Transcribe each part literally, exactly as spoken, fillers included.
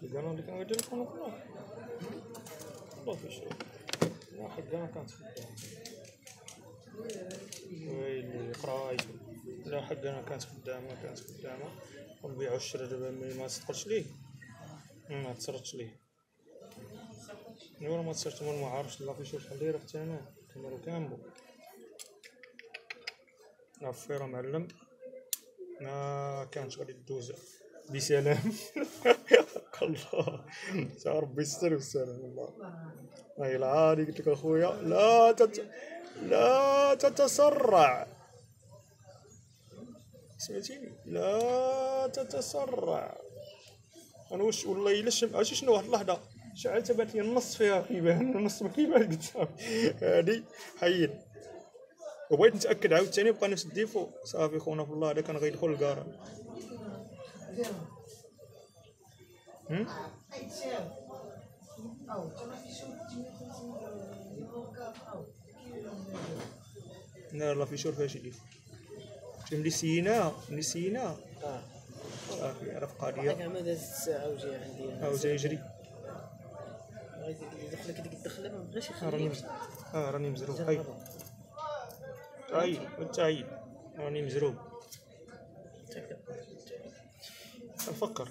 حقنا اللي كان غيدير لكم والله والله في شي لا حقنا كانت خدامة ويلي قرايت لا حقنا كانت خدامة كانت خدامة والبيع والشراء دابا ما تدخلش ليه ما تصرتش ليه ايوا ما تصرت ما عارفش لا في شي شحال دايره حتى انا تمرو كامبو عفيرة معلم ما كانش غادي دوز بسلام الله تا ربي يستر بالسلام والله هاي العادي قلت لك اخويا لا تت... لا تتسرع سمعتيني لا تتسرع انا واش والله الا شم عرفتي شنو واحد اللحظه شعلت بات لي النص فيها كيبان النص ما كيبان قدام هادي حيد وبغيت نتاكد عاوتاني بقى نفس الديفو صافي خونا في الله هذا كان غيدخل الكار لا لا في شور فيها شي ديفو ملي سينا ملي سينا صافي عرف قضيه كاع ما دازت الساعه وجاي عندي ها جاي يجري بغيت دخلك ديك الدخله ما بغاش راني يخليك اه راني مزروب هاي هاي انت هاي راني مزروب نفكر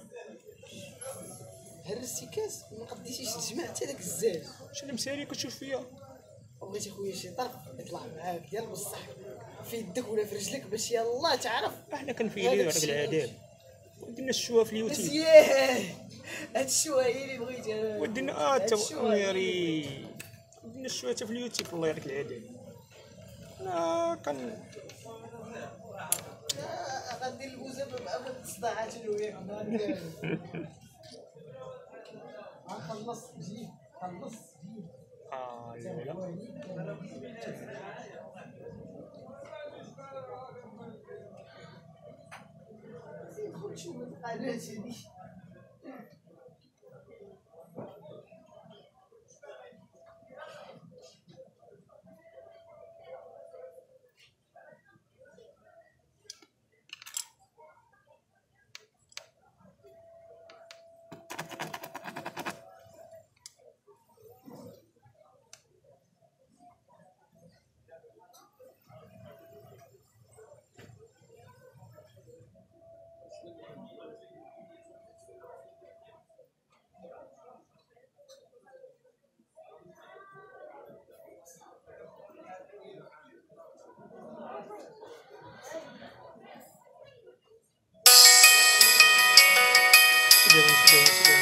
هرستي كاس ما قديتيش تجمع حتى داك الزاج شنو مسالي كتشوف فيا بغيتي خويا شي طرف يطلع معاك ديال بصح في يدك ولا في رجلك باش يلاه تعرف احنا كنفيليو على العذاب ودينا الشوا في اليوتيوب مزيان هاد الشوا هي اللي بغيتي انا ودينا اه تميري ودينا الشوا في اليوتيوب الله يعطيك العافيه انا كان غندير البوزه بابا الصداعات انا وياك خلص جي خلص جي اه لا لا شوف القناه هذه شدوا شدوا